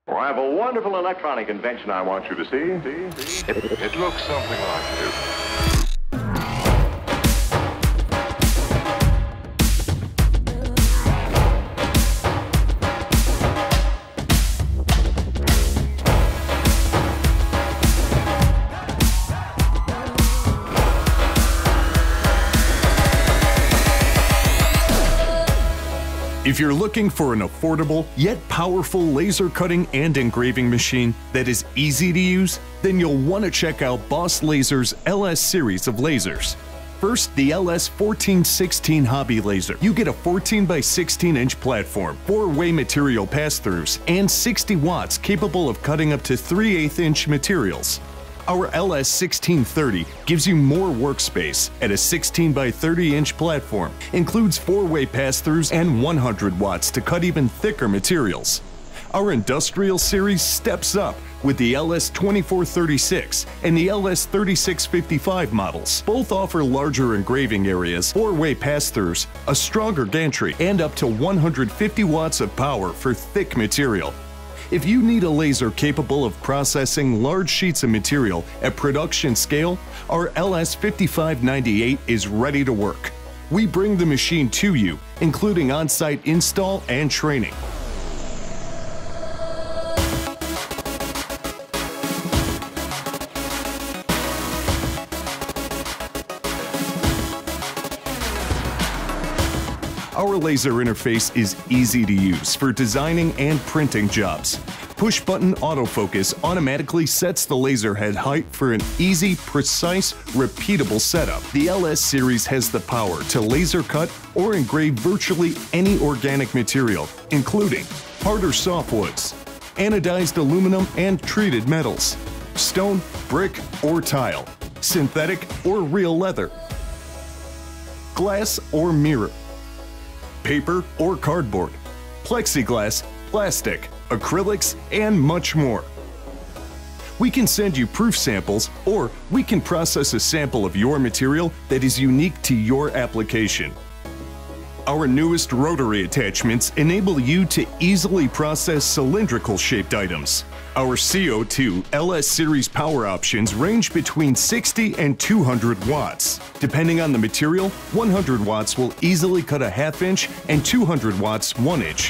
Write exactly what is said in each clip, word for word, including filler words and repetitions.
Well, I have a wonderful electronic invention I want you to see. See? See? It, it looks something like this. If you're looking for an affordable yet powerful laser cutting and engraving machine that is easy to use, then you'll want to check out Boss Laser's L S series of lasers. First, the L S fourteen sixteen Hobby Laser. You get a fourteen by sixteen inch platform, four-way material pass-throughs, and sixty watts capable of cutting up to three eighths inch materials. Our L S sixteen thirty gives you more workspace at a sixteen by thirty inch platform, includes four-way pass-throughs and one hundred watts to cut even thicker materials. Our Industrial Series steps up with the L S twenty-four thirty-six and the L S thirty-six fifty-five models. Both offer larger engraving areas, four-way pass-throughs, a stronger gantry, and up to one hundred fifty watts of power for thick material. If you need a laser capable of processing large sheets of material at production scale, our L S fifty-five ninety-eight is ready to work. We bring the machine to you, including on-site install and training. Our laser interface is easy to use for designing and printing jobs. Push-button autofocus automatically sets the laser head height for an easy, precise, repeatable setup. The L S series has the power to laser cut or engrave virtually any organic material, including hard or softwoods, anodized aluminum and treated metals, stone, brick, or tile, synthetic or real leather, glass or mirror, paper or cardboard, plexiglass, plastic, acrylics, and much more. We can send you proof samples, or we can process a sample of your material that is unique to your application. Our newest rotary attachments enable you to easily process cylindrical shaped items. Our C O two L S series power options range between sixty and two hundred watts. Depending on the material, one hundred watts will easily cut a half inch and two hundred watts one inch.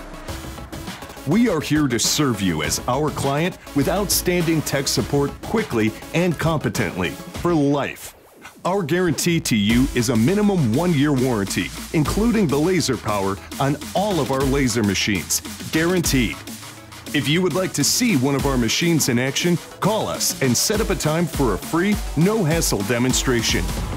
We are here to serve you as our client with outstanding tech support quickly and competently for life. Our guarantee to you is a minimum one-year warranty, including the laser power on all of our laser machines, guaranteed. If you would like to see one of our machines in action, call us and set up a time for a free, no-hassle demonstration.